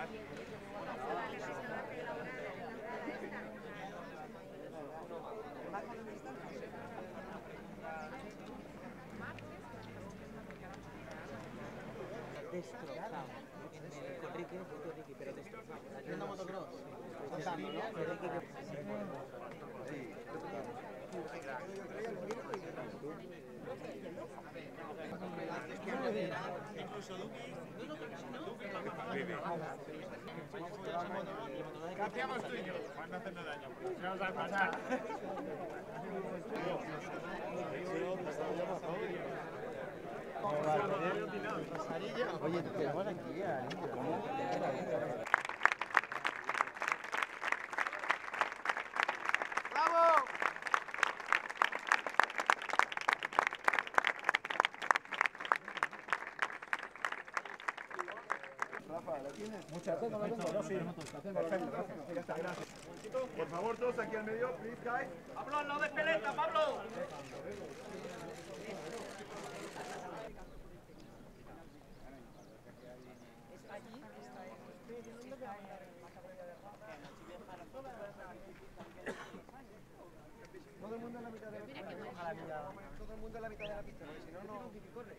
Destrozado. Con Ricky, pero destrozado. Haciendo motocross. Contando, ¿no? Con Ricky incluso Duki. Cambiamos tú y yo, para no hacernos daño. Se nos va a pasar. Oye, tenemos aquí a niño. ¡Bravo! Rafa, ¿la tienes? Muchas gracias. Yo sí. Perfecto, gracias. Ya está, gracias. Por favor, todos aquí al medio, please, guys. ¡Pablo, no despeleta, Pablo! Todo el mundo en la mitad de la pista. Todo el mundo en la mitad de la pista, porque si no, no corre.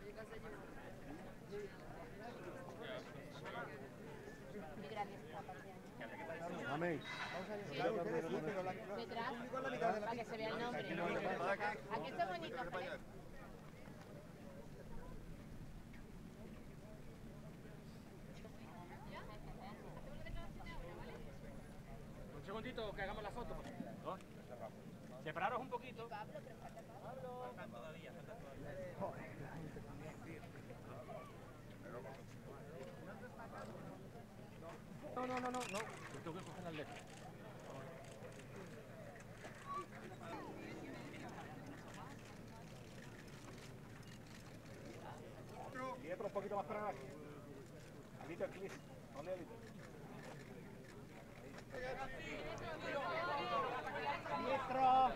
Amén. Detrás, para que se vea el nombre. Aquí está bonito. Un segundito, que hagamos la foto. Separaros un poquito. Pablo, pero falta Pablo. Faltan todavía. No. Tengo que coger al letra. Y otro un poquito más para aquí. Alito, please. ¿Dónde Alito? ¡Diestro!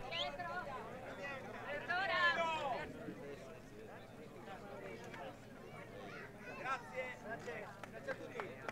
Grazie a tutti.